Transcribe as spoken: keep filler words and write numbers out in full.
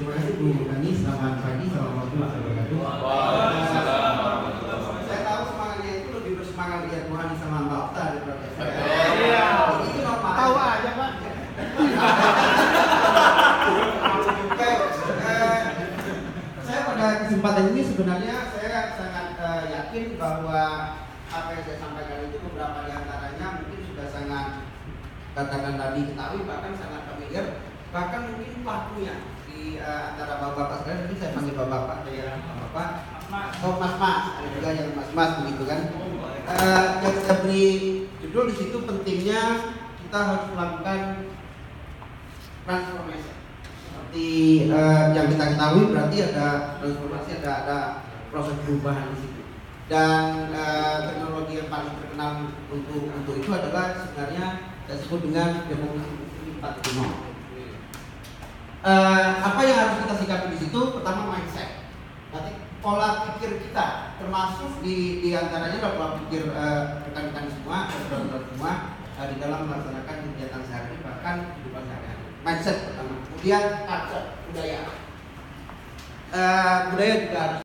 Terima kasih Bu Hani, selamat pagi, assalamualaikum warahmatullahi wabarakatuh. Saya tahu semangatnya itu lebih bersemangat lihat Bu Hani sama Mbak Okta daripada saya. Iya. Itu normal. Tahu aja Pak. Oke, eh, saya pada kesempatan ini sebenarnya saya sangat eh, yakin bahwa apa yang saya sampaikan itu beberapa diantaranya mungkin sudah sangat katakan tadi ketahui, bahkan sangat familiar, bahkan mungkin pelakunya di uh, antara bapak-bapak sekalian. Nanti saya panggil bapak-bapak ya, bapak, oh mas-mas, ada juga yang mas-mas begitu kan. Uh, yang saya beri judul di situ pentingnya kita harus melakukan transformasi. Seperti uh, yang kita ketahui berarti ada transformasi, ada ada proses perubahan di situ. Dan uh, teknologi yang paling terkenal untuk untuk itu adalah sebenarnya saya sebut dengan demokrasi empat titik nol. Uh, apa yang harus kita sikapi di situ? Pertama, mindset. Berarti pola pikir kita, termasuk di, di antaranya adalah pola pikir uh, rekan-rekan semua, saudara-saudara semua uh, di dalam melaksanakan kegiatan sehari, bahkan kehidupan sehari-hari. Mindset pertama. Kemudian culture, budaya. Uh, budaya juga harus